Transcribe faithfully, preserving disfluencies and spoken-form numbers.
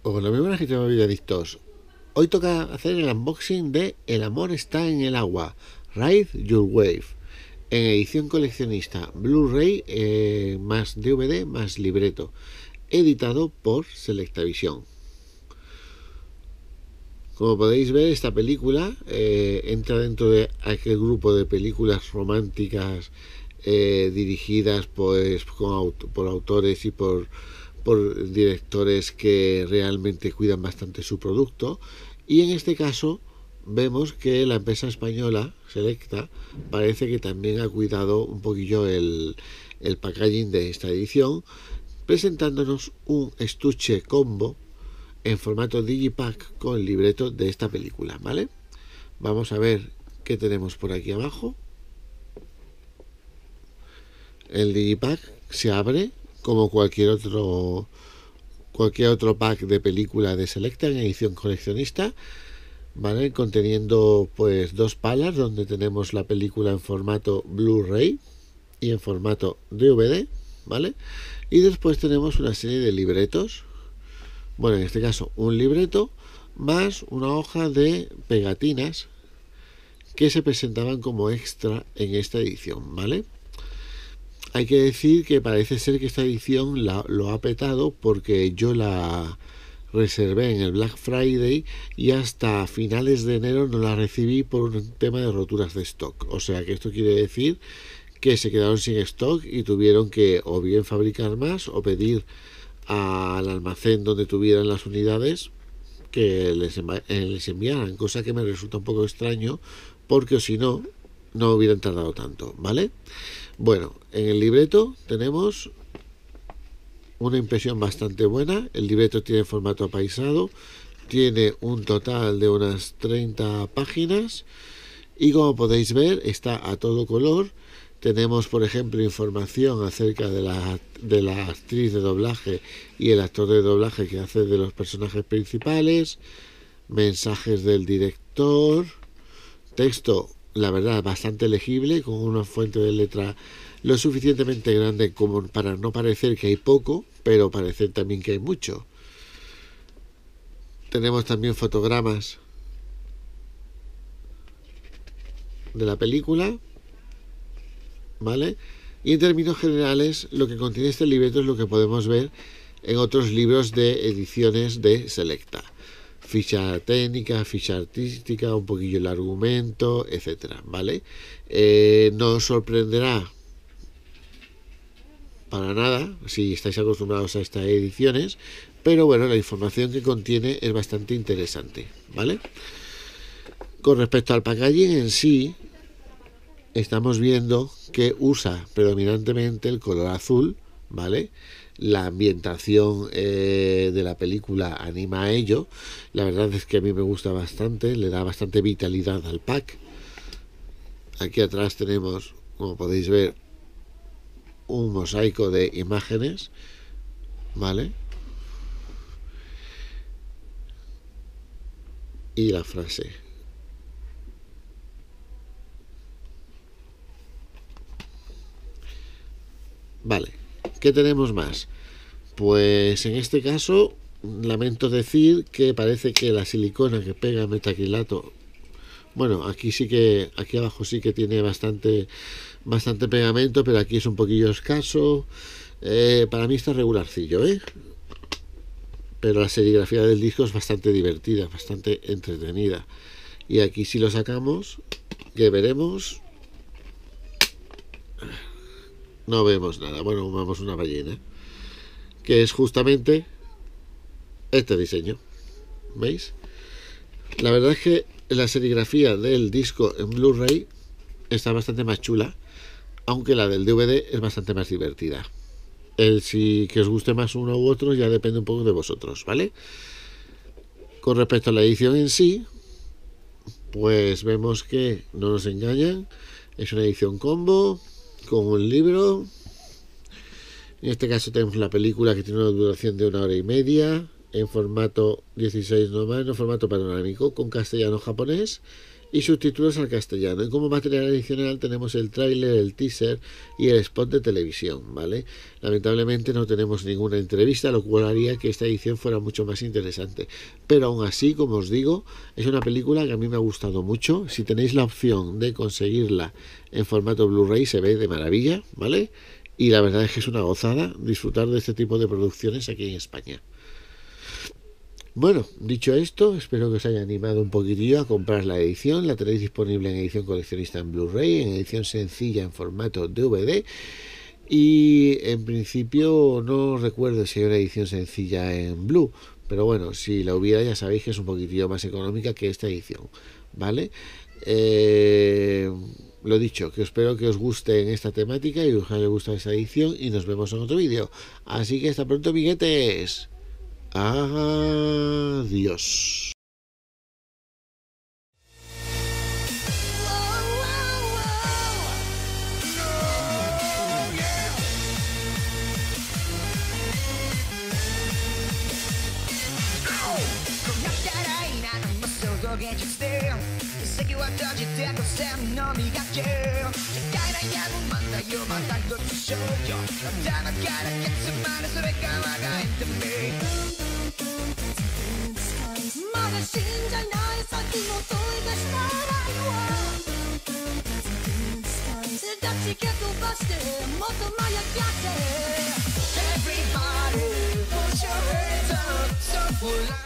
Hola, muy buenas gente, videoadictos. Hoy toca hacer el unboxing de El amor está en el agua, Ride Your Wave, en edición coleccionista, Blu-ray, eh, más D V D más libreto, editado por Selectavision. Como podéis ver, esta película eh, entra dentro de aquel grupo de películas románticas eh, dirigidas pues con, por autores y por por directores que realmente cuidan bastante su producto, y en este caso vemos que la empresa española Selecta parece que también ha cuidado un poquillo el, el packaging de esta edición, presentándonos un estuche combo en formato digipack con el libreto de esta película, ¿vale? Vamos a ver qué tenemos por aquí abajo. El digipack se abre como cualquier otro cualquier otro pack de película de Selecta en edición coleccionista, ¿vale? Conteniendo pues dos palas donde tenemos la película en formato Blu-ray y en formato D V D, ¿vale? Y después tenemos una serie de libretos, bueno, en este caso un libreto más una hoja de pegatinas que se presentaban como extra en esta edición, ¿vale? Hay que decir que parece ser que esta edición la, lo ha petado, porque yo la reservé en el Black Friday y hasta finales de enero no la recibí por un tema de roturas de stock. O sea que esto quiere decir que se quedaron sin stock y tuvieron que o bien fabricar más o pedir al almacén donde tuvieran las unidades que les, les enviaran, cosa que me resulta un poco extraño, porque si no, no hubieran tardado tanto, ¿vale? Bueno, en el libreto tenemos una impresión bastante buena. El libreto tiene formato apaisado, tiene un total de unas treinta páginas y, como podéis ver, está a todo color. Tenemos, por ejemplo, información acerca de la, de la actriz de doblaje y el actor de doblaje que hace de los personajes principales, mensajes del director, texto, la verdad, bastante legible, con una fuente de letra lo suficientemente grande como para no parecer que hay poco, pero parecer también que hay mucho. Tenemos también fotogramas de la película, ¿vale? Y en términos generales, lo que contiene este libreto es lo que podemos ver en otros libros de ediciones de Selecta. Ficha técnica, ficha artística, un poquillo el argumento, etcétera, ¿vale? Eh, no os sorprenderá para nada si estáis acostumbrados a estas ediciones, pero bueno, la información que contiene es bastante interesante, ¿vale? Con respecto al packaging en sí, estamos viendo que usa predominantemente el color azul, ¿vale? La ambientación eh, de la película anima a ello. La verdad es que a mí me gusta bastante, le da bastante vitalidad al pack. Aquí atrás tenemos, como podéis ver, un mosaico de imágenes, ¿vale? Y la frase. Vale, ¿qué tenemos más? Pues en este caso lamento decir que parece que la silicona que pega metacrilato, bueno, aquí sí que, aquí abajo sí que tiene bastante bastante pegamento, pero aquí es un poquillo escaso. Eh, para mí está regularcillo, ¿eh? Pero la serigrafía del disco es bastante divertida, bastante entretenida. Y aquí si lo sacamos, que veremos, no vemos nada. Bueno, vemos una ballena, que es justamente este diseño, ¿veis? La verdad es que la serigrafía del disco en Blu-ray está bastante más chula, aunque la del D V D es bastante más divertida. El si que os guste más uno u otro ya depende un poco de vosotros, ¿vale? Con respecto a la edición en sí, pues vemos que no nos engañan, es una edición combo con un libro. En este caso tenemos la película, que tiene una duración de una hora y media, en formato dieciséis nomás, en formato panorámico, con castellano-japonés, y subtítulos al castellano. Y como material adicional tenemos el tráiler, el teaser y el spot de televisión, ¿vale? Lamentablemente no tenemos ninguna entrevista, lo cual haría que esta edición fuera mucho más interesante. Pero aún así, como os digo, es una película que a mí me ha gustado mucho. Si tenéis la opción de conseguirla en formato Blu-ray, se ve de maravilla, ¿vale? Y la verdad es que es una gozada disfrutar de este tipo de producciones aquí en España. Bueno, dicho esto, espero que os haya animado un poquitillo a comprar la edición. La tenéis disponible en edición coleccionista en Blu-ray, en edición sencilla en formato D V D. Y en principio no recuerdo si hay una edición sencilla en Blue, pero bueno, si la hubiera ya sabéis que es un poquitillo más económica que esta edición, ¿vale? Eh, lo dicho, que espero que os guste en esta temática y os haya gustado esta edición y nos vemos en otro vídeo. Así que hasta pronto, amiguetes. Adiós. Everybody, put your hands up, so